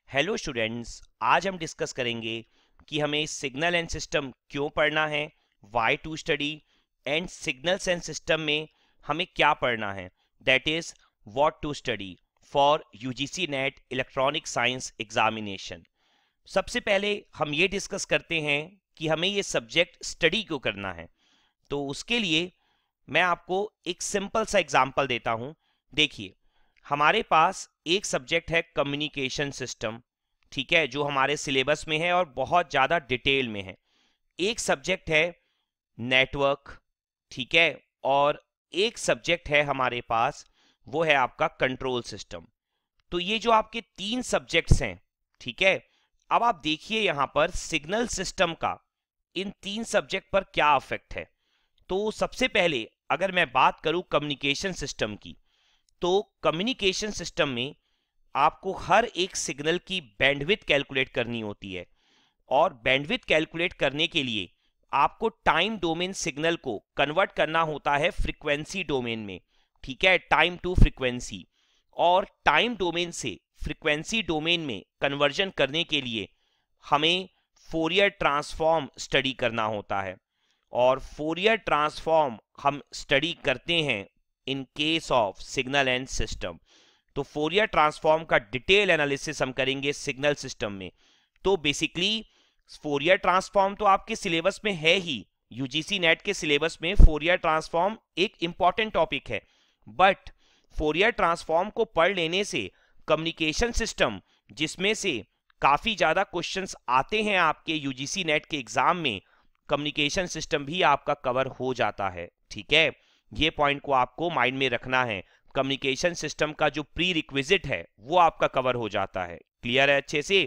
Hello students, आज हम discuss करेंगे कि हमें सिग्नल एंड सिस्टम क्यों पढ़ना है, why to study and signals and system में हमें क्या पढ़ना है, that is what to study for UGC NET electronic science examination. सबसे पहले हम ये डिस्कस करते हैं कि हमें ये सब्जेक्ट स्टडी क्यों करना है। तो उसके लिए मैं आपको एक सिंपल सा एग्जांपल देता हूँ। देखिए, हमारे पास एक सब्जेक्ट है कम्युनिकेशन सिस्टम, ठीक है, जो हमारे सिलेबस में है और बहुत ज़्यादा डिटेल में है। एक सब्जेक्ट है नेटवर्क, ठीक है, और एक सब्जेक्ट है हमारे पास, वो है आपका कंट्रोल सिस्टम। तो ये जो आपके तीन सब्जेक्ट्स हैं, ठीक है। अब आप देखिए यहाँ पर सिग्नल सिस्टम का इन तीन सब्जेक्ट पर क्या इफेक्ट है। तो सबसे पहले अगर मैं बात करूं कम्युनिकेशन सिस्टम की, तो कम्युनिकेशन सिस्टम में आपको हर एक सिग्नल की बैंडविड्थ कैलकुलेट करनी होती है, और बैंडविड्थ कैलकुलेट करने के लिए आपको टाइम डोमेन सिग्नल को कन्वर्ट करना होता है फ्रीक्वेंसी डोमेन में, ठीक है, टाइम टू फ्रीक्वेंसी। और टाइम डोमेन से फ्रीक्वेंसी डोमेन में कन्वर्जन करने के लिए हमें फोरियर ट्रांसफॉर्म स्टडी करना होता है, और फोरियर ट्रांसफॉर्म हम स्टडी करते हैं in case of signal and system. तो फोरियर ट्रांसफॉर्म का डिटेल एनालिसिस हम करेंगे सिग्नल सिस्टम में। तो बेसिकली फोरियर ट्रांसफॉर्म तो आपके सिलेबस में है ही, यूजीसी नेट के सिलेबस में फोरियर ट्रांसफॉर्म एक इंपॉर्टेंट टॉपिक है, बट फोरियर ट्रांसफॉर्म को पढ़ लेने से कम्युनिकेशन सिस्टम, जिसमें से काफी ज्यादा क्वेश्चंस आते हैं आपके यूजीसी नेट के एग्जाम में, कम्युनिकेशन सिस्टम भी आपका कवर हो जाता है, ठीक है। ये पॉइंट को आपको माइंड में रखना है। कम्युनिकेशन सिस्टम का जो प्री रिक्विजिट है वो आपका कवर हो जाता है। क्लियर है अच्छे से?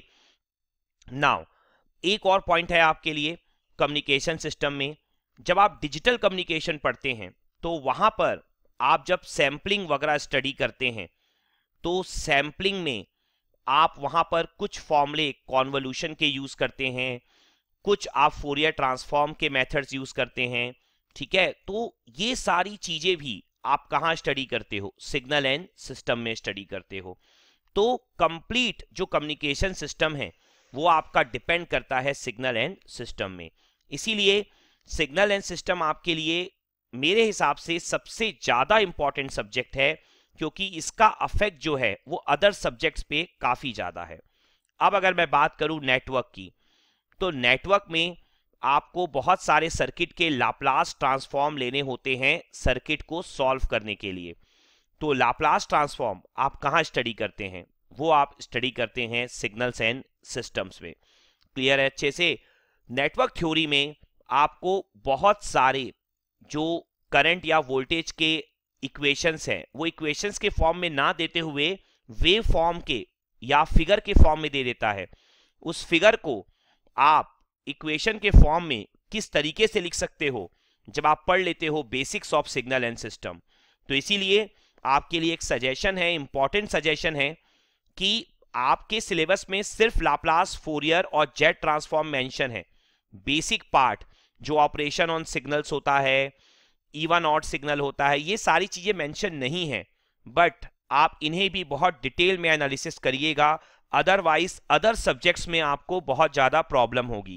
नाउ एक और पॉइंट है आपके लिए कम्युनिकेशन सिस्टम में। जब आप डिजिटल कम्युनिकेशन पढ़ते हैं तो वहां पर आप जब सैंपलिंग वगैरह स्टडी करते हैं, तो सैंपलिंग में आप वहां पर कुछ फॉर्मूले कॉन्वोल्यूशन के यूज करते हैं, कुछ आप फोरियर ट्रांसफॉर्म के मेथड्स यूज करते हैं, ठीक है। तो ये सारी चीजें भी आप कहां स्टडी करते हो? सिग्नल एंड सिस्टम में स्टडी करते हो। तो कंप्लीट जो कम्युनिकेशन सिस्टम है वो आपका डिपेंड करता है सिग्नल एंड सिस्टम में। इसीलिए सिग्नल एंड सिस्टम आपके लिए मेरे हिसाब से सबसे ज्यादा इंपॉर्टेंट सब्जेक्ट है, क्योंकि इसका अफेक्ट जो है वो अदर सब्जेक्ट्स पे काफी ज्यादा है। अब अगर मैं बात करूं नेटवर्क की, तो नेटवर्क में आपको बहुत सारे सर्किट के लाप्लास ट्रांसफॉर्म लेने होते हैं सर्किट को सॉल्व करने के लिए। तो लाप्लास ट्रांसफॉर्म आप कहाँ स्टडी करते हैं? वो आप स्टडी करते हैं सिग्नल्स एंड सिस्टम्स में। क्लियर है अच्छे से? नेटवर्क थ्योरी में आपको बहुत सारे जो करंट या वोल्टेज के इक्वेशंस हैं वो इक्वेशंस के फॉर्म में ना देते हुए वेव फॉर्म के या फिगर के फॉर्म में दे देता है। उस फिगर को आप इक्वेशन के फॉर्म में किस तरीके से लिख सकते हो जब आप पढ़ लेते हो basics of signal and system. तो इसीलिए आपके लिए एक सजेशन है, इंपॉर्टेंट सजेशन है, कि आपके सिलेबस में सिर्फ लाप्लास, फोरियर और जेट ट्रांसफॉर्म मेंशन है। बेसिक पार्ट जो ऑपरेशन ऑन सिग्नल्स होता है, इवन ऑड सिग्नल होता है, ये सारी चीजें मेंशन नहीं है, बट आप इन्हें भी बहुत डिटेल में एनालिसिस करिएगा, अदरवाइज अदर सब्जेक्ट्स में आपको बहुत ज्यादा प्रॉब्लम होगी।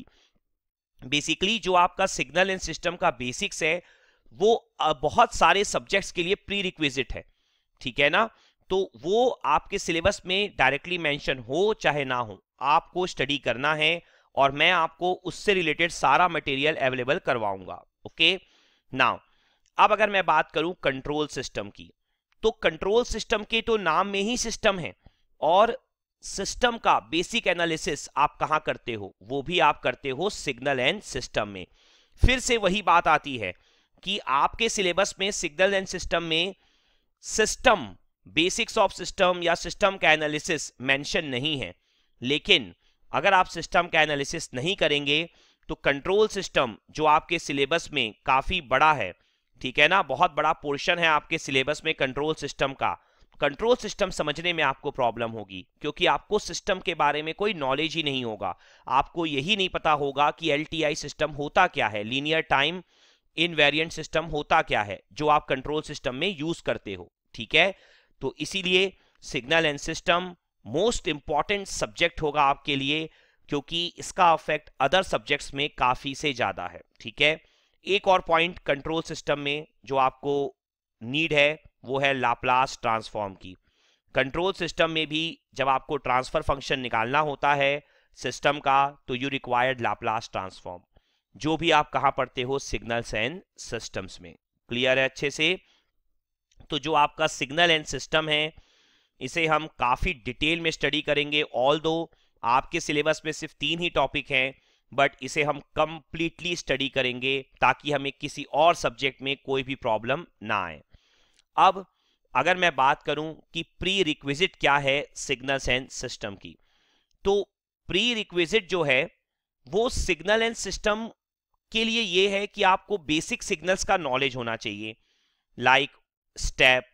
बेसिकली जो आपका सिग्नल एंड सिस्टम का बेसिक्स है वो बहुत सारे सब्जेक्ट्स के लिए प्री रिक्विजिट है, ठीक है ना। तो वो आपके सिलेबस में डायरेक्टली मेंशन हो चाहे ना हो, आपको स्टडी करना है, और मैं आपको उससे रिलेटेड सारा मटेरियल अवेलेबल करवाऊंगा। ओके, नाउ अब अगर मैं बात करूं कंट्रोल सिस्टम की, तो कंट्रोल सिस्टम के तो नाम में ही सिस्टम है, और सिस्टम का बेसिक एनालिसिस आप कहां करते हो? वो भी आप करते हो सिग्नल एंड सिस्टम में। फिर से वही बात आती है कि आपके सिलेबस में सिग्नल एंड सिस्टम में सिस्टम, बेसिक्स ऑफ सिस्टम या सिस्टम का एनालिसिस मेंशन नहीं है, लेकिन अगर आप सिस्टम का एनालिसिस नहीं करेंगे तो कंट्रोल सिस्टम जो आपके सिलेबस में काफी बड़ा है, ठीक है ना, बहुत बड़ा पोर्शन है आपके सिलेबस में कंट्रोल सिस्टम का, कंट्रोल सिस्टम समझने में आपको प्रॉब्लम होगी, क्योंकि आपको सिस्टम के बारे में कोई नॉलेज ही नहीं होगा। आपको यही नहीं पता होगा कि एलटीआई सिस्टम होता क्या है, लीनियर टाइम इनवेरिएंट सिस्टम होता क्या है, जो आप कंट्रोल सिस्टम में यूज करते हो, ठीक है। तो इसीलिए signal and system most important subject होगा आपके लिए, क्योंकि इसका इफेक्ट अदर सब्जेक्ट्स में काफी से ज्यादा है, ठीक है। एक और पॉइंट कंट्रोल सिस्टम में जो आपको नीड है वो है लाप्लास ट्रांसफॉर्म की। कंट्रोल सिस्टम में भी जब आपको ट्रांसफर फंक्शन निकालना होता है सिस्टम का, तो यू रिक्वायर्ड लाप्लास ट्रांसफॉर्म, जो भी आप कहाँ पढ़ते हो, सिग्नल्स एंड सिस्टम्स में। क्लियर है अच्छे से? तो जो आपका सिग्नल एंड सिस्टम है इसे हम काफी डिटेल में स्टडी करेंगे। ऑल्दो आपके सिलेबस में सिर्फ 3 ही टॉपिक हैं, बट इसे हम कंप्लीटली स्टडी करेंगे ताकि हमें किसी और सब्जेक्ट में कोई भी प्रॉब्लम ना आए। अब अगर मैं बात करूं कि प्री रिक्विजिट क्या है सिग्नल्स एंड सिस्टम की, तो प्री रिक्विजिट जो है वो सिग्नल एंड सिस्टम के लिए ये है कि आपको बेसिक सिग्नल्स का नॉलेज होना चाहिए, लाइक स्टेप,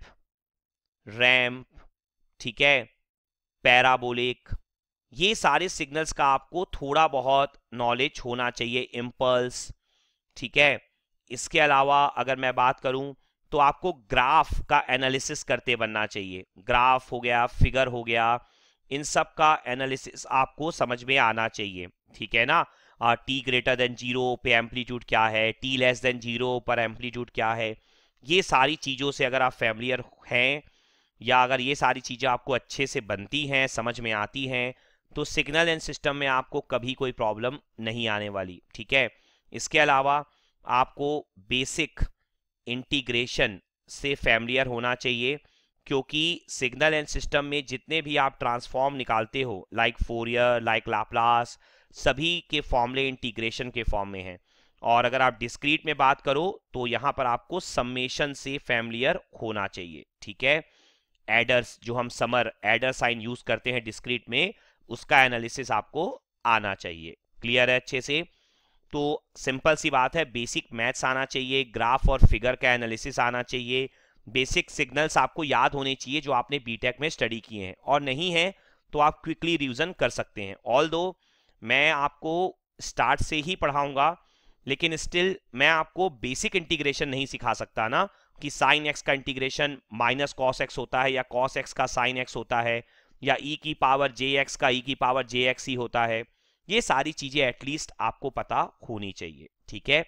रैंप, ठीक है, पैराबोलिक, ये सारे सिग्नल्स का आपको थोड़ा बहुत नॉलेज होना चाहिए, इम्पल्स, ठीक है। इसके अलावा अगर मैं बात करूं तो आपको ग्राफ का एनालिसिस करते बनना चाहिए, ग्राफ हो गया, फिगर हो गया, इन सब का एनालिसिस आपको समझ में आना चाहिए, ठीक है ना। टी ग्रेटर देन 0 पे एम्पलीट्यूड क्या है, टी लेस देन 0 पर एम्पलीट्यूड क्या है, ये सारी चीज़ों से अगर आप फैमिलियर हैं या अगर ये सारी चीज़ें आपको अच्छे से बनती हैं, समझ में आती हैं, तो सिग्नल एंड सिस्टम में आपको कभी कोई प्रॉब्लम नहीं आने वाली, ठीक है। इसके अलावा आपको बेसिक इंटीग्रेशन से फैमिलियर होना चाहिए, क्योंकि सिग्नल एंड सिस्टम में जितने भी आप ट्रांसफॉर्म निकालते हो, लाइक फोरियर, लाइक लाप्लास, सभी के फॉर्मूले इंटीग्रेशन के फॉर्म में हैं। और अगर आप डिस्क्रीट में बात करो तो यहाँ पर आपको सम्मेशन से फैमिलियर होना चाहिए, ठीक है। एडर्स, जो हम समर एडर साइन यूज करते हैं डिस्क्रीट में, उसका एनालिसिस आपको आना चाहिए। क्लियर है अच्छे से? तो सिंपल सी बात है, बेसिक मैथ्स आना चाहिए, ग्राफ और फिगर का एनालिसिस आना चाहिए, बेसिक सिग्नल्स आपको याद होने चाहिए जो आपने बीटेक में स्टडी किए हैं, और नहीं है तो आप क्विकली रिवीजन कर सकते हैं। ऑल्दो मैं आपको स्टार्ट से ही पढ़ाऊंगा, लेकिन स्टिल मैं आपको बेसिक इंटीग्रेशन नहीं सिखा सकता ना, कि साइन एक्स का इंटीग्रेशन माइनस कॉस एक्स होता है या कॉस एक्स का साइन एक्स होता है या ई की पावर जे एक्स का ई की पावर जे एक्स ही होता है। ये सारी चीजें एटलीस्ट आपको पता होनी चाहिए, ठीक है।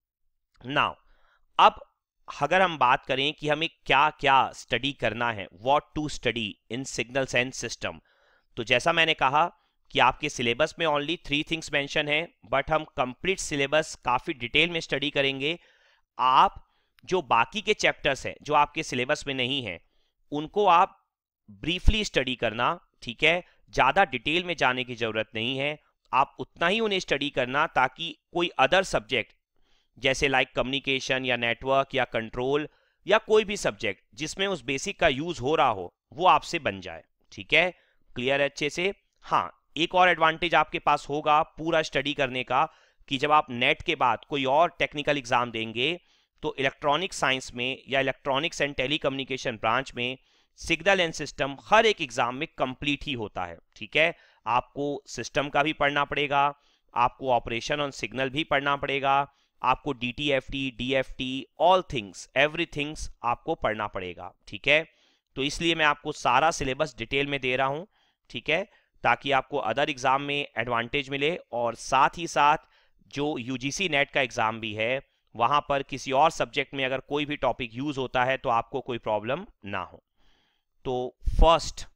नाउ अब अगर हम बात करें कि हमें क्या क्या स्टडी करना है, what to study in signals and system, तो जैसा मैंने कहा कि आपके सिलेबस में ओनली 3 थिंग्स मेंशन है, बट हम कंप्लीट सिलेबस काफी डिटेल में स्टडी करेंगे। आप जो बाकी के चैप्टर्स हैं जो आपके सिलेबस में नहीं है, उनको आप ब्रीफली स्टडी करना, ठीक है, ज्यादा डिटेल में जाने की जरूरत नहीं है। आप उतना ही उन्हें स्टडी करना ताकि कोई अदर सब्जेक्ट जैसे लाइक कम्युनिकेशन या नेटवर्क या कंट्रोल या कोई भी सब्जेक्ट जिसमें उस बेसिक का यूज हो रहा हो, वो आपसे बन जाए, ठीक है। क्लियर है अच्छे से? हाँ, एक और एडवांटेज आपके पास होगा पूरा स्टडी करने का, कि जब आप नेट के बाद कोई और टेक्निकल एग्जाम देंगे तो इलेक्ट्रॉनिक साइंस में या इलेक्ट्रॉनिक्स एंड टेलीकम्युनिकेशन ब्रांच में सिग्नल एंड सिस्टम हर एक एग्जाम में कंप्लीट ही होता है, ठीक है। आपको सिस्टम का भी पढ़ना पड़ेगा, आपको ऑपरेशन ऑन सिग्नल भी पढ़ना पड़ेगा, आपको DTFT, DFT, all things, everythings आपको पढ़ना पड़ेगा, ठीक है। तो इसलिए मैं आपको सारा सिलेबस डिटेल में दे रहा हूं, ठीक है, ताकि आपको अदर एग्जाम में एडवांटेज मिले, और साथ ही साथ जो UGC नेट का एग्जाम भी है वहां पर किसी और सब्जेक्ट में अगर कोई भी टॉपिक यूज होता है तो आपको कोई प्रॉब्लम ना हो। तो फर्स्ट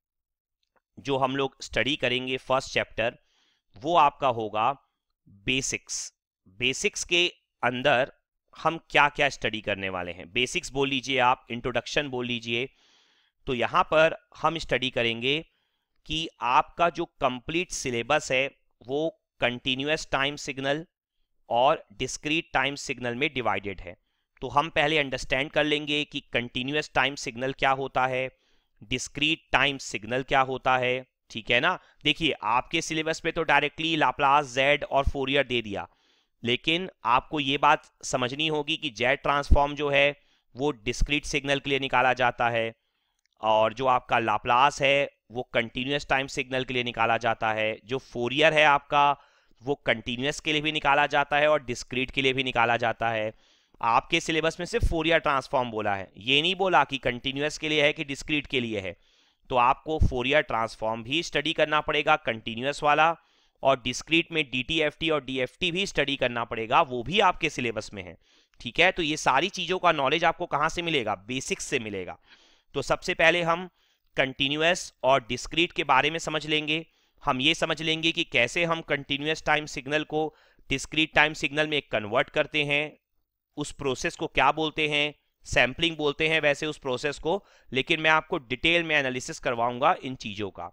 जो हम लोग स्टडी करेंगे, फर्स्ट चैप्टर, वो आपका होगा बेसिक्स। बेसिक्स के अंदर हम क्या क्या स्टडी करने वाले हैं, बेसिक्स बोल लीजिए आप, इंट्रोडक्शन बोल लीजिए। तो यहां पर हम स्टडी करेंगे कि आपका जो कंप्लीट सिलेबस है वो कंटिन्यूअस टाइम सिग्नल और डिस्क्रीट टाइम सिग्नल में डिवाइडेड है। तो हम पहले अंडरस्टैंड कर लेंगे कि कंटिन्यूअस टाइम सिग्नल क्या होता है, डिस्क्रीट टाइम सिग्नल क्या होता है, ठीक है ना। देखिए आपके सिलेबस पे तो डायरेक्टली लाप्लास, जेड और फोरियर दे दिया, लेकिन आपको ये बात समझनी होगी कि जेड ट्रांसफॉर्म जो है वो डिस्क्रीट सिग्नल के लिए निकाला जाता है, और जो आपका लाप्लास है वो कंटिन्यूअस टाइम सिग्नल के लिए निकाला जाता है, जो फोरियर है आपका वो कंटिन्यूअस के लिए भी निकाला जाता है और डिस्क्रीट के लिए भी निकाला जाता है। आपके सिलेबस में सिर्फ फोरियर ट्रांसफॉर्म बोला है, ये नहीं बोला कि कंटिन्यूअस के लिए है कि डिस्क्रीट के लिए है। तो आपको फोरियर ट्रांसफॉर्म भी स्टडी करना पड़ेगा, कंटिन्यूअस वाला, और डिस्क्रीट में डीटीएफटी और डीएफटी भी स्टडी करना पड़ेगा, वो भी आपके सिलेबस में है। ठीक है, तो ये सारी चीज़ों का नॉलेज आपको कहाँ से मिलेगा? बेसिक्स से मिलेगा। तो सबसे पहले हम कंटिन्यूअस और डिस्क्रीट के बारे में समझ लेंगे। हम ये समझ लेंगे कि कैसे हम कंटिन्यूअस टाइम सिग्नल को डिस्क्रीट टाइम सिग्नल में कन्वर्ट करते हैं, उस प्रोसेस को क्या बोलते हैं, सैम्पलिंग बोलते हैं वैसे उस प्रोसेस को, लेकिन मैं आपको डिटेल में एनालिसिस करवाऊंगा इन चीज़ों का।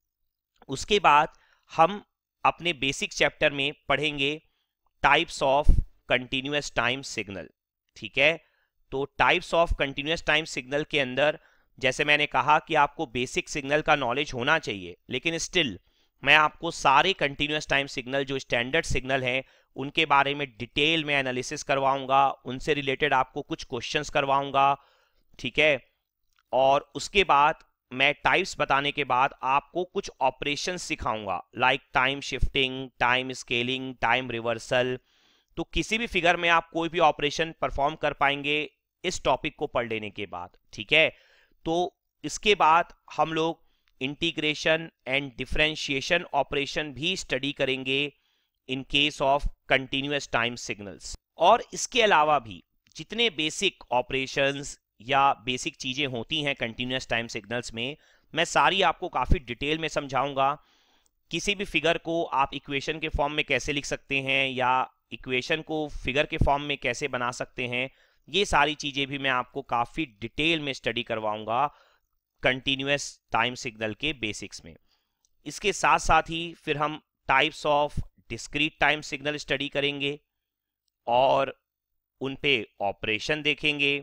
उसके बाद हम अपने बेसिक चैप्टर में पढ़ेंगे types of continuous time signal. ठीक है, तो types of continuous time signal के अंदर जैसे मैंने कहा कि आपको बेसिक सिग्नल का नॉलेज होना चाहिए, लेकिन स्टिल मैं आपको सारे कंटिन्यूअस टाइम सिग्नल जो स्टैंडर्ड सिग्नल हैं उनके बारे में डिटेल में एनालिसिस करवाऊंगा, उनसे रिलेटेड आपको कुछ क्वेश्चंस करवाऊंगा। ठीक है, और उसके बाद मैं टाइप्स बताने के बाद आपको कुछ ऑपरेशन सिखाऊंगा, like time shifting, time scaling, time reversal. तो किसी भी फिगर में आप कोई भी ऑपरेशन परफॉर्म कर पाएंगे इस टॉपिक को पढ़ लेने के बाद। ठीक है, तो इसके बाद हम लोग इंटीग्रेशन एंड डिफरेंशिएशन ऑपरेशन भी स्टडी करेंगे in case of continuous time signals. और इसके अलावा भी जितने बेसिक ऑपरेशंस या बेसिक चीजें होती हैं कंटिन्यूअस टाइम सिग्नल्स में, मैं सारी आपको काफी डिटेल में समझाऊंगा। किसी भी फिगर को आप इक्वेशन के फॉर्म में कैसे लिख सकते हैं या इक्वेशन को फिगर के फॉर्म में कैसे बना सकते हैं, ये सारी चीजें भी मैं आपको काफी डिटेल में स्टडी करवाऊंगा कंटिन्यूअस टाइम सिग्नल के बेसिक्स में। इसके साथ साथ ही फिर हम types of discrete time signal study करेंगे और उन पे ऑपरेशन देखेंगे।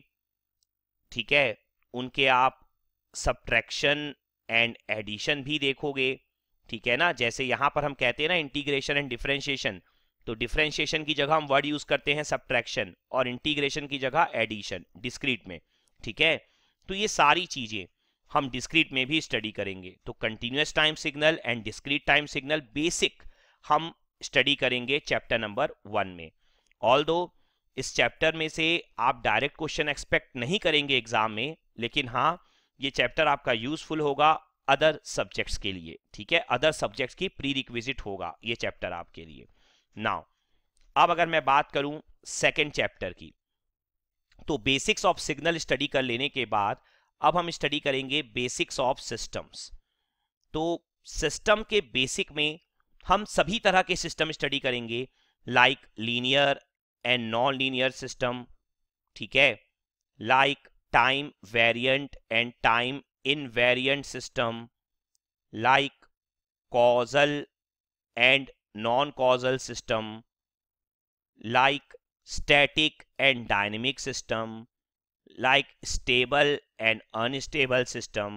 ठीक है, उनके आप सब्ट्रैक्शन एंड एडिशन भी देखोगे। ठीक है ना, जैसे यहां पर हम कहते हैं ना इंटीग्रेशन एंड डिफरेंशिएशन, तो डिफरेंशिएशन की जगह हम वर्ड यूज करते हैं सब्ट्रैक्शन और इंटीग्रेशन की जगह एडिशन डिस्क्रीट में। ठीक है, तो ये सारी चीजें हम डिस्क्रीट में भी स्टडी करेंगे। तो continuous time signal and discrete time signal basic हम स्टडी करेंगे चैप्टर नंबर 1 में। ऑल्दो इस चैप्टर में से आप डायरेक्ट क्वेश्चन एक्सपेक्ट नहीं करेंगे एग्जाम में, लेकिन हाँ ये चैप्टर आपका यूजफुल होगा अदर सब्जेक्ट्स के लिए। ठीक है, अदर सब्जेक्ट्स की प्री रिक्विजिट होगा ये चैप्टर आपके लिए। नाउ अब अगर मैं बात करूं सेकेंड चैप्टर की, तो बेसिक्स ऑफ सिग्नल स्टडी कर लेने के बाद अब हम स्टडी करेंगे बेसिक्स ऑफ सिस्टम्स। तो सिस्टम के बेसिक में हम सभी तरह के सिस्टम स्टडी करेंगे, like linear and non linear system. ठीक है, like time variant and time invariant system, like causal and non causal system, like static and dynamic system, like stable and unstable system,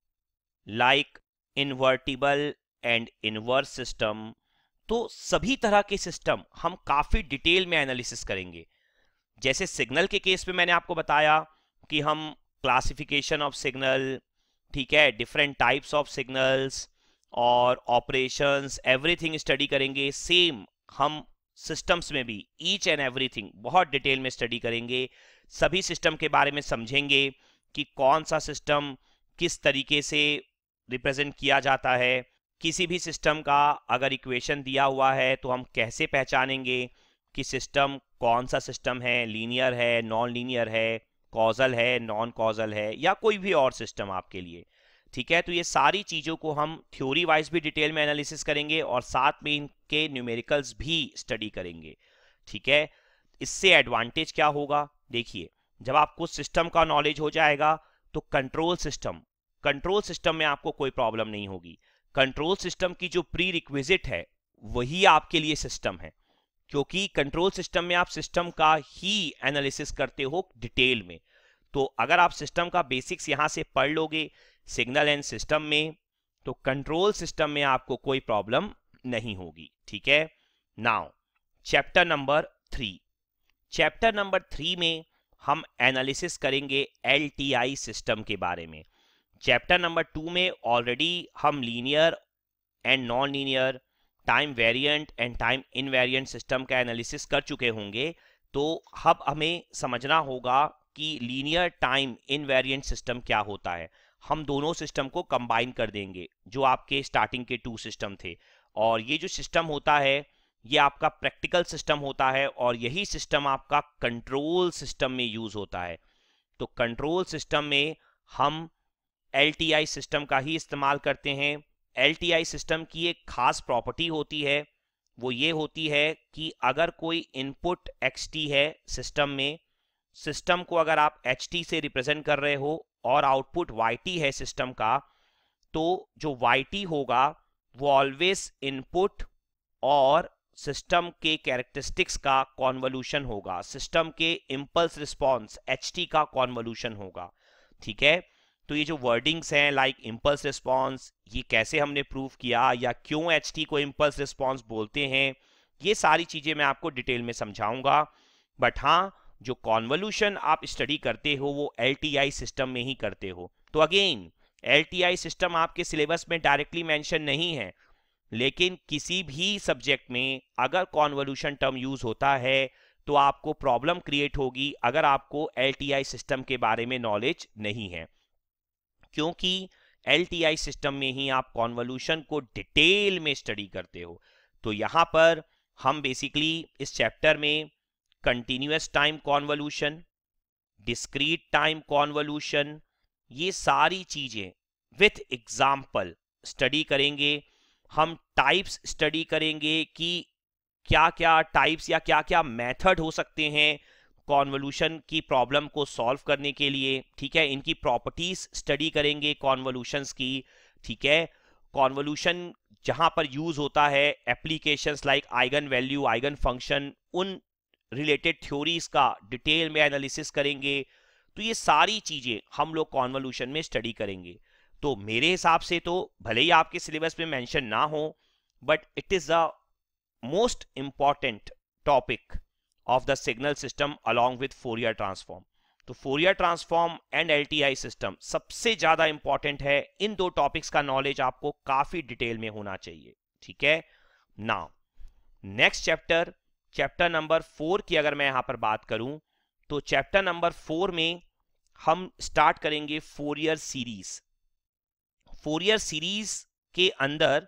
like invertible and inverse system। तो सभी तरह के system हम काफी detail में analysis करेंगे। जैसे signal के केस में मैंने आपको बताया कि हम क्लासिफिकेशन ऑफ सिग्नल, ठीक है, डिफरेंट टाइप्स ऑफ सिग्नल्स और ऑपरेशंस एवरीथिंग स्टडी करेंगे। सेम हम सिस्टम्स में भी ईच एंड एवरीथिंग बहुत डिटेल में स्टडी करेंगे, सभी सिस्टम के बारे में समझेंगे कि कौन सा सिस्टम किस तरीके से रिप्रेजेंट किया जाता है। किसी भी सिस्टम का अगर इक्वेशन दिया हुआ है तो हम कैसे पहचानेंगे कि सिस्टम कौन सा सिस्टम है, लीनियर है, नॉन लीनियर है, कॉजल है, नॉन कॉजल है, या कोई भी और सिस्टम आपके लिए। ठीक है, तो ये सारी चीज़ों को हम थ्योरी वाइज भी डिटेल में एनालिसिस करेंगे और साथ में इनके न्यूमेरिकल्स भी स्टडी करेंगे। ठीक है, इससे एडवांटेज क्या होगा, देखिए जब आपको सिस्टम का नॉलेज हो जाएगा तो कंट्रोल सिस्टम में आपको कोई प्रॉब्लम नहीं होगी। कंट्रोल सिस्टम की जो प्री रिक्विजिट है वही आपके लिए सिस्टम है, क्योंकि कंट्रोल सिस्टम में आप सिस्टम का ही एनालिसिस करते हो डिटेल में। तो अगर आप सिस्टम का बेसिक्स यहां से पढ़ लोगे सिग्नल एंड सिस्टम में, तो कंट्रोल सिस्टम में आपको कोई प्रॉब्लम नहीं होगी। ठीक है, नाउ चैप्टर नंबर 3 में हम एनालिसिस करेंगे LTI सिस्टम के बारे में। चैप्टर नंबर 2 में ऑलरेडी हम linear and non linear, time variant and time invariant system का एनालिसिस कर चुके होंगे। तो अब हमें समझना होगा कि लीनियर टाइम इनवेरिएंट सिस्टम क्या होता है। हम दोनों सिस्टम को कंबाइन कर देंगे जो आपके स्टार्टिंग के 2 सिस्टम थे। और ये जो सिस्टम होता है ये आपका प्रैक्टिकल सिस्टम होता है और यही सिस्टम आपका कंट्रोल सिस्टम में यूज होता है। तो कंट्रोल सिस्टम में हम LTI सिस्टम का ही इस्तेमाल करते हैं। LTI सिस्टम की एक खास प्रॉपर्टी होती है, वो ये होती है कि अगर कोई इनपुट XT है सिस्टम में, सिस्टम को अगर आप HT से रिप्रेजेंट कर रहे हो और आउटपुट YT है सिस्टम का, तो जो YT होगा वो ऑलवेज इनपुट और सिस्टम के कैरेक्टरिस्टिक्स का कॉन्वोल्यूशन होगा, सिस्टम के इंपल्स रिस्पॉन्स HT का कॉन्वोल्यूशन होगा। ठीक है, तो ये जो वर्डिंग्स हैं लाइक इंपल्स रिस्पॉन्स, ये कैसे हमने प्रूव किया या क्यों HT को इंपल्स रिस्पॉन्स बोलते हैं, ये सारी चीजें मैं आपको डिटेल में समझाऊंगा। बट हाँ, जो कॉन्वोल्यूशन आप स्टडी करते हो वो LTI सिस्टम में ही करते हो। तो अगेन LTI सिस्टम आपके सिलेबस में डायरेक्टली मेंशन नहीं है, लेकिन किसी भी सब्जेक्ट में अगर कॉन्वोल्यूशन टर्म यूज होता है तो आपको प्रॉब्लम क्रिएट होगी अगर आपको LTI सिस्टम के बारे में नॉलेज नहीं है, क्योंकि LTI सिस्टम में ही आप कॉन्वोल्यूशन को डिटेल में स्टडी करते हो। तो यहां पर हम बेसिकली इस चैप्टर में continuous time convolution, discrete time convolution, ये सारी चीजें विथ एग्जाम्पल स्टडी करेंगे। हम टाइप्स स्टडी करेंगे कि क्या क्या टाइप्स या क्या क्या मेथड हो सकते हैं कॉन्वोल्यूशन की प्रॉब्लम को सॉल्व करने के लिए। ठीक है, इनकी प्रॉपर्टीज स्टडी करेंगे कॉन्वोल्यूशंस की। ठीक है, कॉन्वोल्यूशन जहां पर यूज होता है applications like eigen value, eigen function, उन रिलेटेड थ्योरीज का डिटेल में एनालिसिस करेंगे। तो ये सारी चीजें हम लोग कॉन्वोल्यूशन में स्टडी करेंगे। तो मेरे हिसाब से तो भले ही आपके सिलेबस में मेंशन ना हो, but it is the most important topic of the signal system along with Fourier transform. तो Fourier transform and LTI system सबसे ज्यादा इंपॉर्टेंट है। इन दो टॉपिक्स का नॉलेज आपको काफी डिटेल में होना चाहिए। ठीक है, now next chapter, chapter number 4 की अगर मैं यहां पर बात करूं तो चैप्टर नंबर 4 में हम स्टार्ट करेंगे फोरियर सीरीज। फोरियर सीरीज के अंदर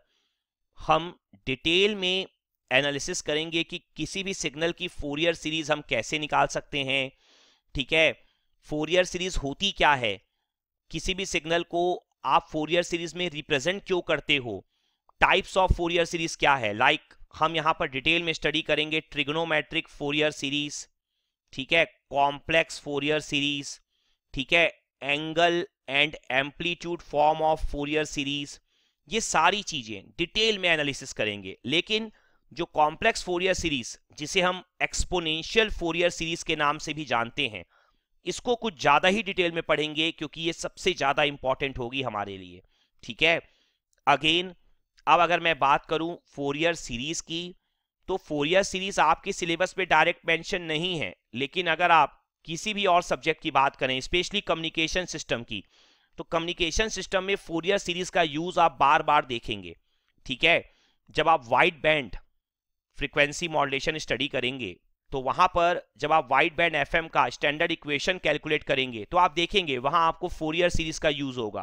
हम डिटेल में एनालिसिस करेंगे कि किसी भी सिग्नल की फोरियर सीरीज हम कैसे निकाल सकते हैं। ठीक है, फोरियर सीरीज होती क्या है, किसी भी सिग्नल को आप फोरियर सीरीज में रिप्रेजेंट क्यों करते हो, टाइप्स ऑफ फोरियर सीरीज क्या है, लाइक हम यहां पर डिटेल में स्टडी करेंगे ट्रिग्नोमेट्रिक फोरियर सीरीज, ठीक है, कॉम्प्लेक्स फोरियर सीरीज, ठीक है, angle and amplitude form of Fourier series, ये सारी चीजें डिटेल में एनालिसिस करेंगे। लेकिन जो कॉम्प्लेक्स फोरियर सीरीज, जिसे हम एक्सपोनेंशियल फोरियर सीरीज के नाम से भी जानते हैं, इसको कुछ ज्यादा ही डिटेल में पढ़ेंगे क्योंकि ये सबसे ज्यादा इंपॉर्टेंट होगी हमारे लिए। ठीक है, अगेन अब अगर मैं बात करूं फोरियर सीरीज की, तो फोरियर सीरीज आपके सिलेबस में डायरेक्ट मेंशन नहीं है, लेकिन अगर आप किसी भी और सब्जेक्ट की बात करें, स्पेशली कम्युनिकेशन सिस्टम की, तो कम्युनिकेशन सिस्टम में फोरियर सीरीज का यूज आप बार बार देखेंगे। ठीक है, जब आप wide band frequency modulation study करेंगे तो वहां पर जब आप वाइड बैंड FM का स्टैंडर्ड इक्वेशन कैलकुलेट करेंगे तो आप देखेंगे वहां आपको फोरियर सीरीज का यूज होगा।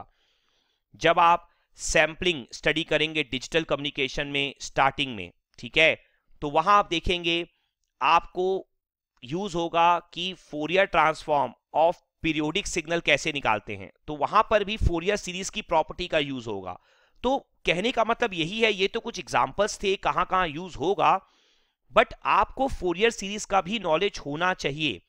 जब आप सैंपलिंग स्टडी करेंगे डिजिटल कम्युनिकेशन में स्टार्टिंग में, ठीक है, तो वहां आप देखेंगे आपको यूज होगा कि Fourier transform of periodic signal कैसे निकालते हैं, तो वहां पर भी फोरियर सीरीज की प्रॉपर्टी का यूज होगा। तो कहने का मतलब यही है, ये तो कुछ एग्जांपल्स थे कहां कहां यूज होगा, बट आपको फोरियर सीरीज का भी नॉलेज होना चाहिए।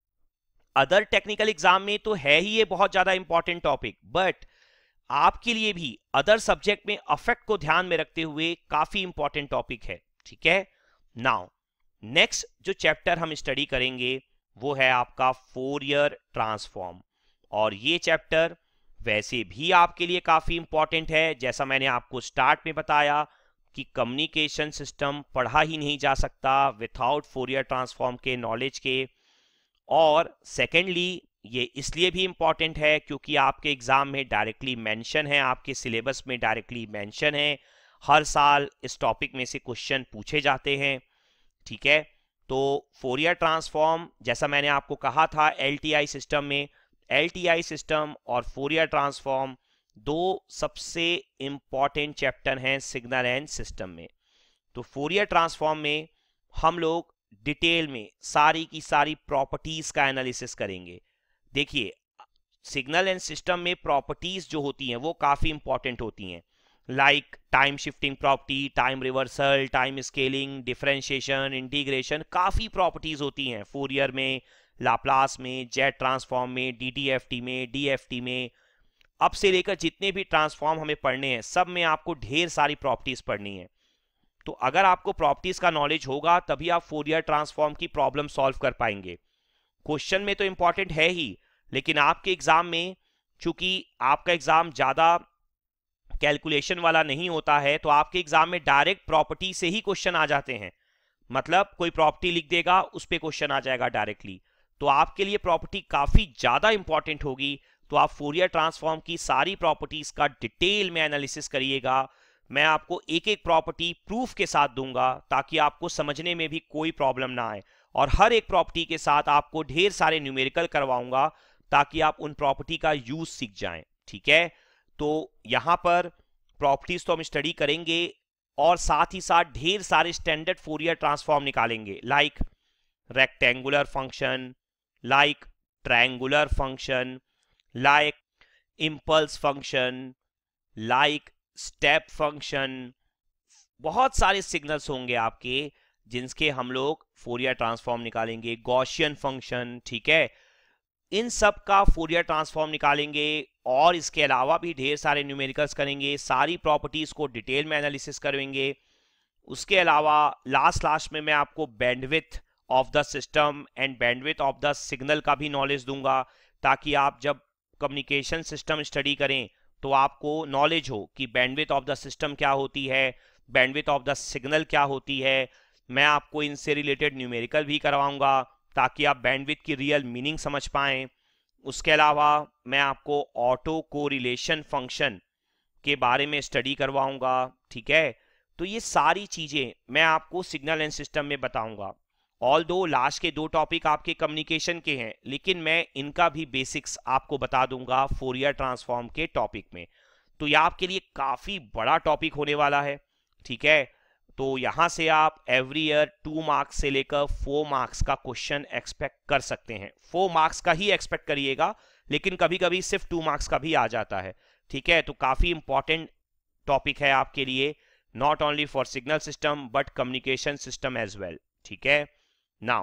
अदर टेक्निकल एग्जाम में तो है ही ये बहुत ज्यादा इंपॉर्टेंट टॉपिक, बट आपके लिए भी अदर सब्जेक्ट में अफेक्ट को ध्यान में रखते हुए काफी इंपॉर्टेंट टॉपिक है। ठीक है, नाउ नेक्स्ट जो चैप्टर हम स्टडी करेंगे वो है आपका फोरियर ट्रांसफॉर्म, और ये चैप्टर वैसे भी आपके लिए काफी इंपॉर्टेंट है। जैसा मैंने आपको स्टार्ट में बताया कि कम्युनिकेशन सिस्टम पढ़ा ही नहीं जा सकता विथआउट फोरियर ट्रांसफॉर्म के नॉलेज के, और सेकेंडली ये इसलिए भी इंपॉर्टेंट है क्योंकि आपके एग्जाम में डायरेक्टली मेंशन है, आपके सिलेबस में डायरेक्टली मेंशन है, हर साल इस टॉपिक में से क्वेश्चन पूछे जाते हैं। ठीक है, तो फोरियर ट्रांसफॉर्म जैसा मैंने आपको कहा था LTI सिस्टम में LTI सिस्टम और फोरियर ट्रांसफॉर्म दो सबसे इंपॉर्टेंट चैप्टर हैं सिग्नल एंड सिस्टम में। तो फोरियर ट्रांसफॉर्म में हम लोग डिटेल में सारी की सारी प्रॉपर्टीज का एनालिसिस करेंगे। देखिए, सिग्नल एंड सिस्टम में प्रॉपर्टीज जो होती हैं वो काफी इंपॉर्टेंट होती हैं, like time shifting property, time reversal, time scaling, differentiation, integration, काफी प्रॉपर्टीज होती हैं फोरियर में, लाप्लास में, जेट ट्रांसफॉर्म में, DTFT में, DFT में। अब से लेकर जितने भी ट्रांसफॉर्म हमें पढ़ने हैं सब में आपको ढेर सारी प्रॉपर्टीज पढ़नी है। तो अगर आपको प्रॉपर्टीज का नॉलेज होगा तभी आप फोरियर ट्रांसफॉर्म की प्रॉब्लम सॉल्व कर पाएंगे। क्वेश्चन में तो इंपॉर्टेंट है ही, लेकिन आपके एग्जाम में, चूंकि आपका एग्जाम ज्यादा कैलकुलेशन वाला नहीं होता है, तो आपके एग्जाम में डायरेक्ट प्रॉपर्टी से ही क्वेश्चन आ जाते हैं। मतलब कोई प्रॉपर्टी लिख देगा, उस पर क्वेश्चन आ जाएगा डायरेक्टली। तो आपके लिए प्रॉपर्टी काफी ज्यादा इंपॉर्टेंट होगी। तो आप फोरियर ट्रांसफॉर्म की सारी प्रॉपर्टीज का डिटेल में एनालिसिस करिएगा। मैं आपको एक एक प्रॉपर्टी प्रूफ के साथ दूंगा ताकि आपको समझने में भी कोई प्रॉब्लम ना आए, और हर एक प्रॉपर्टी के साथ आपको ढेर सारे न्यूमेरिकल करवाऊंगा ताकि आप उन प्रॉपर्टी का यूज सीख जाएं। ठीक है, तो यहां पर प्रॉपर्टीज तो हम स्टडी करेंगे और साथ ही साथ ढेर सारे स्टैंडर्ड फोरियर ट्रांसफॉर्म निकालेंगे, like rectangular function, like triangular function, like impulse function, like step function. बहुत सारे सिग्नल्स होंगे आपके जिनके हम लोग फोरियर ट्रांसफॉर्म निकालेंगे, गॉसियन फंक्शन। ठीक है, इन सब का फोरियर ट्रांसफॉर्म निकालेंगे और इसके अलावा भी ढेर सारे न्यूमेरिकल्स करेंगे, सारी प्रॉपर्टीज को डिटेल में एनालिसिस करेंगे। उसके अलावा लास्ट में मैं आपको bandwidth of the system and bandwidth of the signal का भी नॉलेज दूंगा, ताकि आप जब कम्युनिकेशन सिस्टम स्टडी करें तो आपको नॉलेज हो कि बैंडविड्थ ऑफ द सिस्टम क्या होती है, बैंडविड्थ ऑफ द सिग्नल क्या होती है। मैं आपको इनसे रिलेटेड न्यूमेरिकल भी करवाऊंगा ताकि आप बैंडविड्थ की रियल मीनिंग समझ पाएं। उसके अलावा मैं आपको ऑटो कोरिलेशन फंक्शन के बारे में स्टडी करवाऊंगा। ठीक है, तो ये सारी चीजें मैं आपको सिग्नल एंड सिस्टम में बताऊंगा। ऑल दो लास्ट के दो टॉपिक आपके कम्युनिकेशन के हैं, लेकिन मैं इनका भी बेसिक्स आपको बता दूंगा फोरियर ट्रांसफॉर्म के टॉपिक में। तो ये आपके लिए काफी बड़ा टॉपिक होने वाला है। ठीक है, तो यहां से आप एवरी ईयर 2 मार्क्स से लेकर 4 मार्क्स का क्वेश्चन एक्सपेक्ट कर सकते हैं। 4 मार्क्स का ही एक्सपेक्ट करिएगा, लेकिन कभी कभी सिर्फ 2 मार्क्स का भी आ जाता है। ठीक है, तो काफी इंपॉर्टेंट टॉपिक है आपके लिए, not only for signal system but communication system as well. ठीक है, नाउ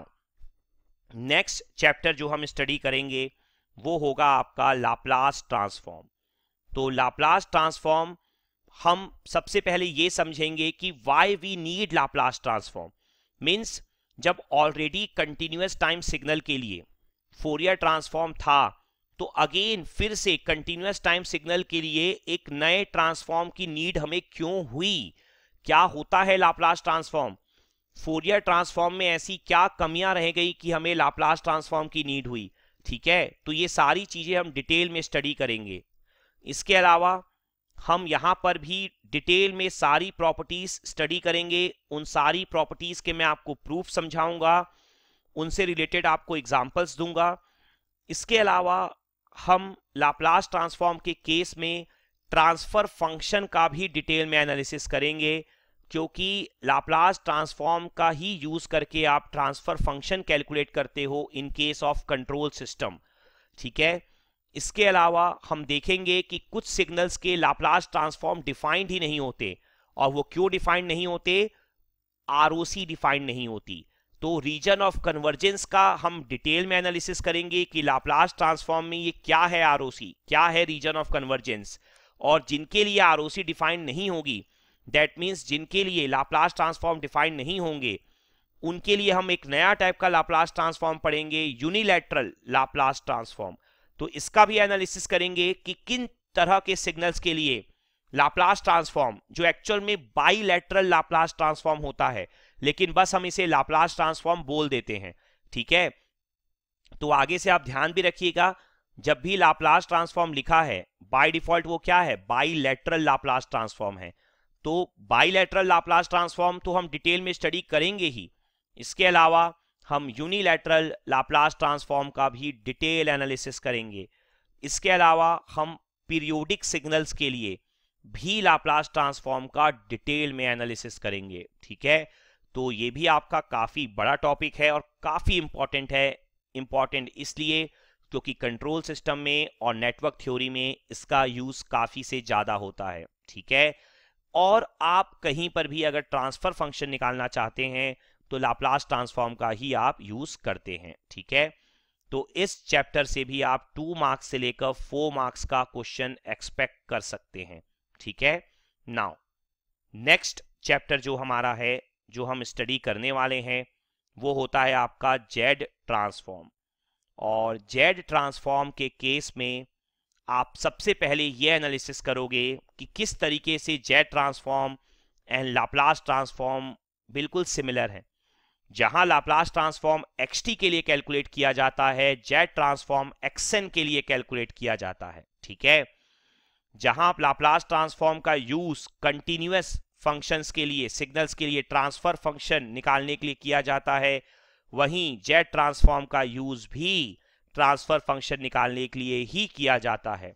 नेक्स्ट चैप्टर जो हम स्टडी करेंगे वो होगा आपका लाप्लास ट्रांसफॉर्म। तो लाप्लास ट्रांसफॉर्म हम सबसे पहले ये समझेंगे कि why we need Laplace transform. Means जब ऑलरेडी कंटिन्यूअस टाइम सिग्नल के लिए फोरियर ट्रांसफॉर्म था, तो अगेन फिर से कंटिन्यूअस टाइम सिग्नल के लिए एक नए ट्रांसफॉर्म की नीड हमें क्यों हुई। क्या होता है लाप्लास ट्रांसफॉर्म, फोरियर ट्रांसफॉर्म में ऐसी क्या कमियां रह गई कि हमें लाप्लास ट्रांसफॉर्म की नीड हुई। ठीक है, तो ये सारी चीजें हम डिटेल में स्टडी करेंगे। इसके अलावा हम यहां पर भी डिटेल में सारी प्रॉपर्टीज स्टडी करेंगे। उन सारी प्रॉपर्टीज के मैं आपको प्रूफ समझाऊंगा, उनसे रिलेटेड आपको एग्जांपल्स दूंगा। इसके अलावा हम लाप्लास ट्रांसफॉर्म के केस में ट्रांसफर फंक्शन का भी डिटेल में एनालिसिस करेंगे, क्योंकि लाप्लास ट्रांसफॉर्म का ही यूज करके आप ट्रांसफर फंक्शन कैलकुलेट करते हो in case of control system. ठीक है, इसके अलावा हम देखेंगे कि कुछ सिग्नल्स के लाप्लास ट्रांसफॉर्म डिफाइंड ही नहीं होते, और वो क्यों डिफाइंड नहीं होते, आरओसी डिफाइंड नहीं होती। तो रीजन ऑफ कन्वर्जेंस का हम डिटेल में एनालिसिस करेंगे कि लाप्लास ट्रांसफॉर्म में ये क्या है, आरओसी क्या है, रीजन ऑफ कन्वर्जेंस। और जिनके लिए आरओसी डिफाइंड नहीं होगी, दैट मीन्स जिनके लिए लाप्लास ट्रांसफॉर्म डिफाइन नहीं होंगे, उनके लिए हम एक नया टाइप का लाप्लास ट्रांसफॉर्म पढ़ेंगे, यूनिलैटरल लाप्लास ट्रांसफॉर्म। तो इसका भी एनालिसिस करेंगे कि किन तरह के सिग्नल्स के लिए लाप्लास ट्रांसफॉर्म, जो एक्चुअल में बाइलैटरल लाप्लास ट्रांसफॉर्म होता है, लेकिन बस हम इसे लाप्लास ट्रांसफॉर्म बोल देते हैं। ठीक है, तो आगे से आप ध्यान भी रखिएगा, जब भी लाप्लास ट्रांसफॉर्म लिखा है बाय डिफॉल्ट वो क्या है, बाइलैटरल लाप्लास ट्रांसफॉर्म है। तो बाइलैटरल लाप्लास ट्रांसफॉर्म तो हम डिटेल में स्टडी करेंगे ही, इसके अलावा हम यूनिलैटरल लाप्लास ट्रांसफॉर्म का भी डिटेल एनालिसिस करेंगे। इसके अलावा हम पीरियोडिक सिग्नल्स के लिए भी लाप्लास ट्रांसफॉर्म का डिटेल में एनालिसिस करेंगे, ठीक है। तो ये भी आपका काफी बड़ा टॉपिक है और काफी इंपॉर्टेंट है। इंपॉर्टेंट इसलिए क्योंकि कंट्रोल सिस्टम में और नेटवर्क थ्योरी में इसका यूज काफी से ज्यादा होता है, ठीक है। और आप कहीं पर भी अगर ट्रांसफर फंक्शन निकालना चाहते हैं तो लाप्लास ट्रांसफॉर्म का ही आप यूज करते हैं, ठीक है। तो इस चैप्टर से भी आप 2 मार्क्स से लेकर 4 मार्क्स का क्वेश्चन एक्सपेक्ट कर सकते हैं, ठीक है। नाउ नेक्स्ट चैप्टर जो हमारा है, जो हम स्टडी करने वाले हैं, वो होता है आपका जेड ट्रांसफॉर्म। और जेड ट्रांसफॉर्म के केस में आप सबसे पहले ये एनालिसिस करोगे कि किस तरीके से Z transform and Laplace transform बिल्कुल सिमिलर है। जहां लाप्लास ट्रांसफॉर्म एक्सटी के लिए कैलकुलेट किया जाता है, जेड ट्रांसफॉर्म एक्सएन के लिए कैलकुलेट किया जाता है, ठीक है। जहां लाप्लास ट्रांसफॉर्म का यूज कंटिन्यूअस फंक्शंस के लिए, सिग्नल्स के लिए ट्रांसफर फंक्शन निकालने के लिए किया जाता है, वहीं जेड ट्रांसफॉर्म का यूज भी ट्रांसफर फंक्शन निकालने के लिए ही किया जाता है।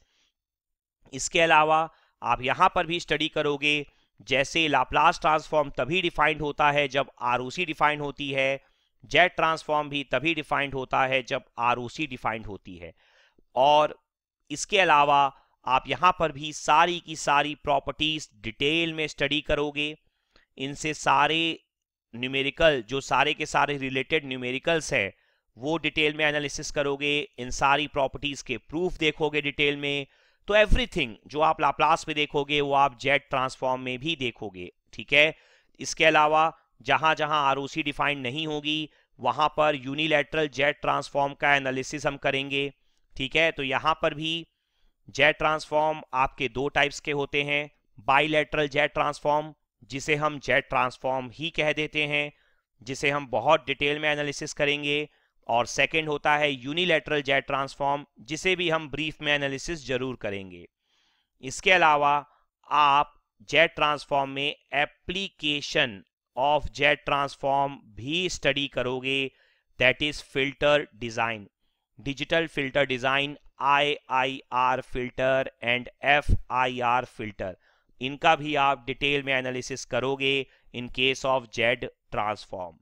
इसके अलावा आप यहां पर भी स्टडी करोगे, जैसे लाप्लास ट्रांसफॉर्म तभी डिफाइंड होता है जब आरओसी डिफाइंड होती है, जेड ट्रांसफॉर्म भी तभी डिफाइंड होता है जब आरओसी डिफाइंड होती है। और इसके अलावा आप यहां पर भी सारी की सारी प्रॉपर्टीज डिटेल में स्टडी करोगे। इनसे सारे न्यूमेरिकल, जो सारे के सारे रिलेटेड न्यूमेरिकल्स है, वो डिटेल में एनालिसिस करोगे। इन सारी प्रॉपर्टीज के प्रूफ देखोगे डिटेल में। तो एवरीथिंग जो आप लाप्लास में देखोगे वो आप जेड ट्रांसफॉर्म में भी देखोगे, ठीक है। इसके अलावा जहां जहां आरओसी डिफाइंड नहीं होगी वहां पर यूनिलैटरल जेड ट्रांसफॉर्म का एनालिसिस हम करेंगे, ठीक है। तो यहां पर भी जेड ट्रांसफॉर्म आपके 2 टाइप्स के होते हैं। बाइलैटरल जेड ट्रांसफॉर्म, जिसे हम जेड ट्रांसफॉर्म ही कह देते हैं, जिसे हम बहुत डिटेल में एनालिसिस करेंगे। और सेकंड होता है यूनिलैटरल जेड ट्रांसफॉर्म, जिसे भी हम ब्रीफ में एनालिसिस जरूर करेंगे। इसके अलावा आप जेड ट्रांसफॉर्म में एप्लीकेशन ऑफ जेड ट्रांसफॉर्म भी स्टडी करोगे, that is filter design, digital filter design, IIR filter and FIR filter. इनका भी आप डिटेल में एनालिसिस करोगे in case of Z transform.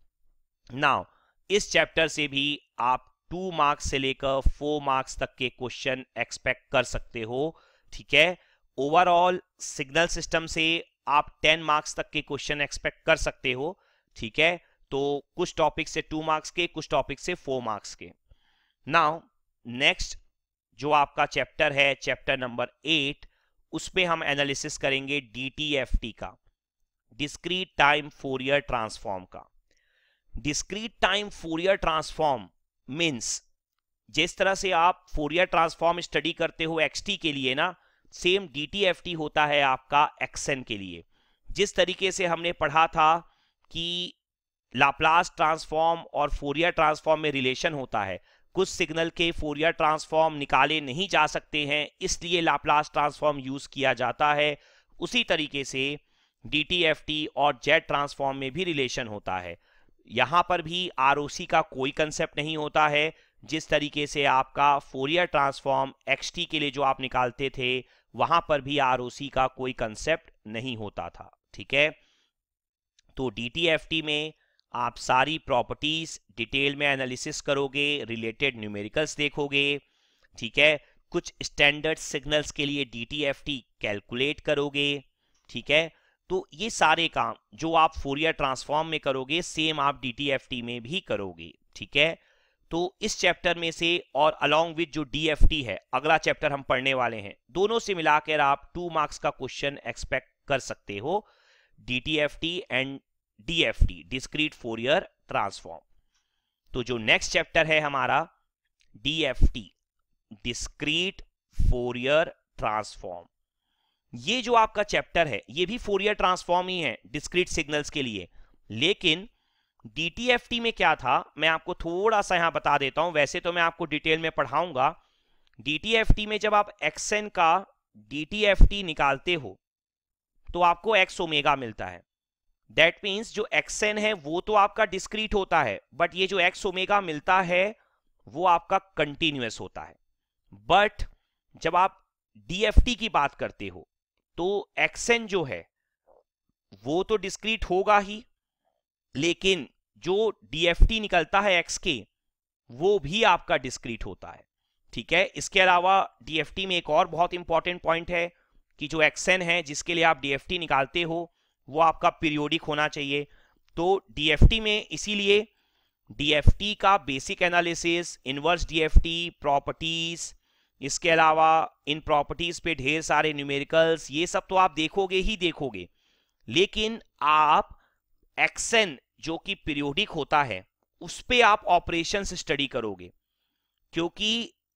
Now इस चैप्टर से भी आप 2 मार्क्स से लेकर 4 मार्क्स तक के क्वेश्चन एक्सपेक्ट कर सकते हो, ठीक है। ओवरऑल सिग्नल सिस्टम से आप 10 मार्क्स तक के क्वेश्चन एक्सपेक्ट कर सकते हो, ठीक है। तो कुछ टॉपिक से 2 मार्क्स के, कुछ टॉपिक से 4 मार्क्स के। नाउ नेक्स्ट जो आपका चैप्टर है, चैप्टर नंबर 8, उस पे हम एनालिसिस करेंगे DTFT का, डिस्क्रीट टाइम फोरियर ट्रांसफॉर्म का। Discrete time Fourier transform means जिस तरह से आप फोरियर ट्रांसफॉर्म स्टडी करते हो एक्सटी के लिए ना, सेम DTFT होता है आपका एक्सएन के लिए। जिस तरीके से हमने पढ़ा था कि लाप्लास ट्रांसफॉर्म और फोरियर ट्रांसफॉर्म में रिलेशन होता है, कुछ सिग्नल के फोरियर ट्रांसफॉर्म निकाले नहीं जा सकते हैं, इसलिए लाप्लास ट्रांसफॉर्म यूज किया जाता है। उसी तरीके से DTFT और जेड ट्रांसफॉर्म में भी रिलेशन होता है। यहां पर भी आरओसी का कोई कंसेप्ट नहीं होता है। जिस तरीके से आपका फोरियर ट्रांसफॉर्म XT के लिए जो आप निकालते थे, वहां पर भी आरओसी का कोई कंसेप्ट नहीं होता था, ठीक है। तो DTFT में आप सारी प्रॉपर्टीज डिटेल में एनालिसिस करोगे, रिलेटेड न्यूमेरिकल्स देखोगे, ठीक है। कुछ स्टैंडर्ड सिग्नल्स के लिए DTFT कैलकुलेट करोगे, ठीक है। तो ये सारे काम जो आप फोरियर ट्रांसफॉर्म में करोगे, सेम आप DTFT में भी करोगे, ठीक है। तो इस चैप्टर में से और अलॉन्ग विद जो DFT है, अगला चैप्टर हम पढ़ने वाले हैं, दोनों से मिलाकर आप 2 मार्क्स का क्वेश्चन एक्सपेक्ट कर सकते हो, DTFT and DFT, discrete Fourier transform. तो जो नेक्स्ट चैप्टर है हमारा DFT, डिस्क्रीट फोरियर ट्रांसफॉर्म, ये जो आपका चैप्टर है ये भी फोरियर ट्रांसफॉर्म ही है डिस्क्रीट सिग्नल्स के लिए। लेकिन DTFT में क्या था, मैं आपको थोड़ा सा यहां बता देता हूं, वैसे तो मैं आपको डिटेल में पढ़ाऊंगा। DTFT में जब आप XN का DTFT निकालते हो तो आपको X ओमेगा मिलता है। दैट मीन्स जो XN है वो तो आपका डिस्क्रीट होता है, बट ये जो X ओमेगा मिलता है वो आपका कंटिन्यूअस होता है। बट जब आप डीएफटी की बात करते हो तो एक्सएन जो है वो तो डिस्क्रीट होगा ही, लेकिन जो डीएफटी निकलता है एक्स के वो भी आपका डिस्क्रीट होता है। ठीक है, इसके अलावा डीएफटी में एक और बहुत इंपॉर्टेंट पॉइंट है कि जो एक्सएन है जिसके लिए आप डीएफटी निकालते हो वो आपका पीरियोडिक होना चाहिए। तो डीएफटी में इसीलिए डीएफटी का basic analysis, inverse DFT, properties, इसके अलावा इन प्रॉपर्टीज पे ढेर सारे न्यूमेरिकल्स, ये सब तो आप देखोगे ही देखोगे, लेकिन आप एक्सएन जो कि पीरियोडिक होता है उस पे आप ऑपरेशंस स्टडी करोगे, क्योंकि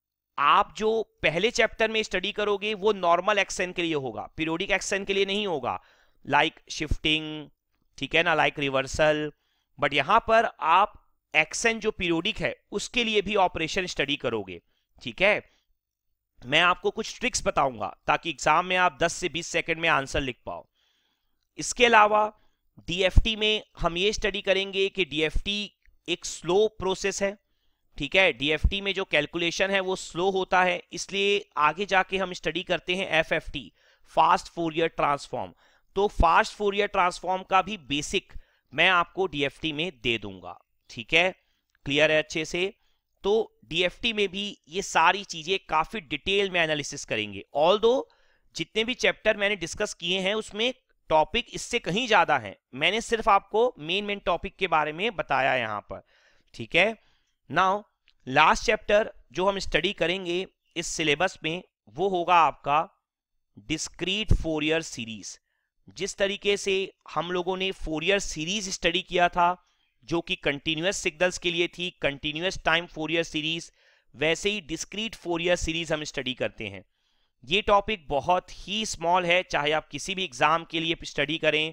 आप जो पहले चैप्टर में स्टडी करोगे वो नॉर्मल एक्सएन के लिए होगा, पीरियोडिक एक्सएन के लिए नहीं होगा, लाइक शिफ्टिंग, ठीक है ना, लाइक रिवर्सल। बट यहां पर आप एक्सएन जो पीरियोडिक है उसके लिए भी ऑपरेशन स्टडी करोगे। ठीक है, मैं आपको कुछ ट्रिक्स बताऊंगा ताकि एग्जाम में आप 10 से 20 सेकंड में आंसर लिख पाओ। इसके अलावा डीएफटी में हम ये स्टडी करेंगे कि डीएफटी एक स्लो प्रोसेस है। ठीक है, डीएफटी में जो कैलकुलेशन है वो स्लो होता है, इसलिए आगे जाके हम स्टडी करते हैं एफएफटी, फास्ट फोरियर ट्रांसफॉर्म। तो फास्ट फोरियर ट्रांसफॉर्म का भी बेसिक मैं आपको डीएफटी में दे दूंगा। ठीक है, क्लियर है अच्छे से। तो डीएफटी में भी ये सारी चीजें काफी डिटेल में एनालिसिस करेंगे। ऑल्दो जितने भी चैप्टर मैंने डिस्कस किए हैं उसमें टॉपिक इससे कहीं ज्यादा है, मैंने सिर्फ आपको मेन टॉपिक के बारे में बताया यहां पर। ठीक है, नाउ लास्ट चैप्टर जो हम स्टडी करेंगे इस सिलेबस में वो होगा आपका डिस्क्रीट फोरियर सीरीज। जिस तरीके से हम लोगों ने फोरियर सीरीज स्टडी किया था जो कि कंटिन्यूअस सिग्नल्स के लिए थी, कंटिन्यूअस टाइम फोरियर सीरीज, वैसे ही डिस्क्रीट फोरियर सीरीज हम स्टडी करते हैं। ये टॉपिक बहुत ही स्मॉल है, चाहे आप किसी भी एग्जाम के लिए स्टडी करें।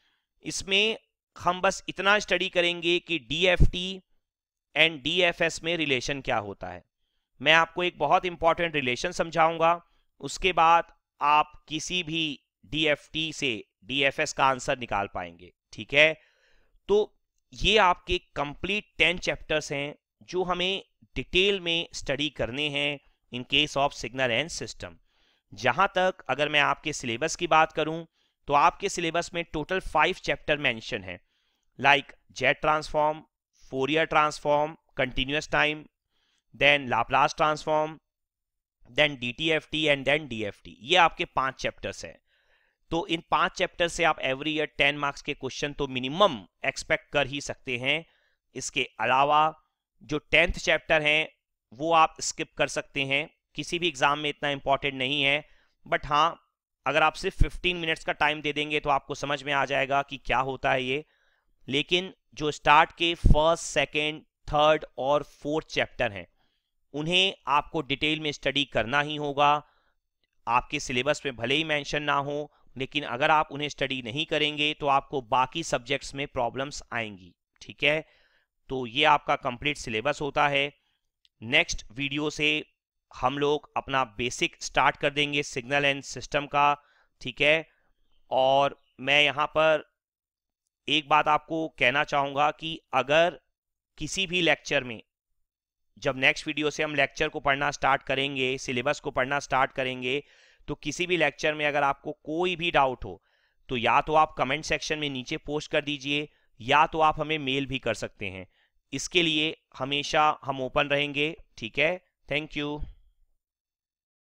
इसमें हम बस इतना स्टडी करेंगे कि डीएफटी एंड डीएफएस में रिलेशन क्या होता है। मैं आपको एक बहुत इंपॉर्टेंट रिलेशन समझाऊंगा, उसके बाद आप किसी भी डीएफटी से डीएफएस का आंसर निकाल पाएंगे। ठीक है, तो ये आपके कंप्लीट 10 चैप्टर्स हैं जो हमें डिटेल में स्टडी करने हैं in case of signal and system. जहां तक अगर मैं आपके सिलेबस की बात करूं तो आपके सिलेबस में टोटल 5 चैप्टर मेंशन है, like Z transform, Fourier transform, continuous time, then Laplace transform, then DTFT and then DFT. ये आपके 5 चैप्टर्स हैं। तो इन 5 चैप्टर से आप एवरी ईयर 10 मार्क्स के क्वेश्चन तो मिनिमम एक्सपेक्ट कर ही सकते हैं। इसके अलावा जो 10th चैप्टर हैं वो आप स्किप कर सकते हैं, किसी भी एग्जाम में इतना इंपॉर्टेंट नहीं है। बट हाँ, अगर आप सिर्फ 15 मिनट्स का टाइम दे देंगे तो आपको समझ में आ जाएगा कि क्या होता है ये। लेकिन जो स्टार्ट के फर्स्ट, सेकेंड, थर्ड और फोर्थ चैप्टर हैं उन्हें आपको डिटेल में स्टडी करना ही होगा। आपके सिलेबस में भले ही मेंशन ना हो, लेकिन अगर आप उन्हें स्टडी नहीं करेंगे तो आपको बाकी सब्जेक्ट्स में प्रॉब्लम्स आएंगी। ठीक है, तो ये आपका कंप्लीट सिलेबस होता है। नेक्स्ट वीडियो से हम लोग अपना बेसिक स्टार्ट कर देंगे सिग्नल एंड सिस्टम का। ठीक है, और मैं यहाँ पर एक बात आपको कहना चाहूँगा कि अगर किसी भी लेक्चर में, जब नेक्स्ट वीडियो से हम लेक्चर को पढ़ना स्टार्ट करेंगे, सिलेबस को पढ़ना स्टार्ट करेंगे, तो किसी भी लेक्चर में अगर आपको कोई भी डाउट हो तो या तो आप कमेंट सेक्शन में नीचे पोस्ट कर दीजिए या तो आप हमें मेल भी कर सकते हैं। इसके लिए हमेशा हम ओपन रहेंगे। ठीक है, थैंक यू।